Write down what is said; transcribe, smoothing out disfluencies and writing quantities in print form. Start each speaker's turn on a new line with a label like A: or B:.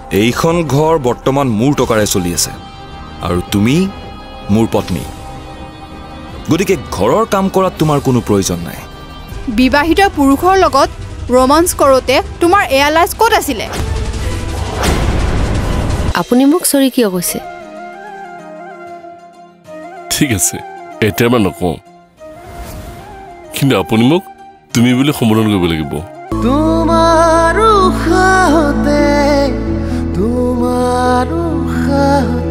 A: এইখন ঘৰ বৰ্তমান মোৰ টকাৰে চলি আছে আৰু তুমি মোৰ পত্নী গতিকে ঘৰৰ কাম কৰাত তোমাৰ কোনো প্ৰয়োজন নাই
B: বিবাহিত পুৰুষৰ লগত ৰোমান্স কৰোতে তোমাৰ এয়াৰলাইন্স ক'ত আছিলে
C: আপুনি মোক সৰি কিয় কৈছে
D: ঠিক আছে এতিয়া মই নকওঁ কিন্তু আপুনি মোক তুমি বুলি সম্বোধন কৰিব লাগিব
E: তোমাৰ উশাহতে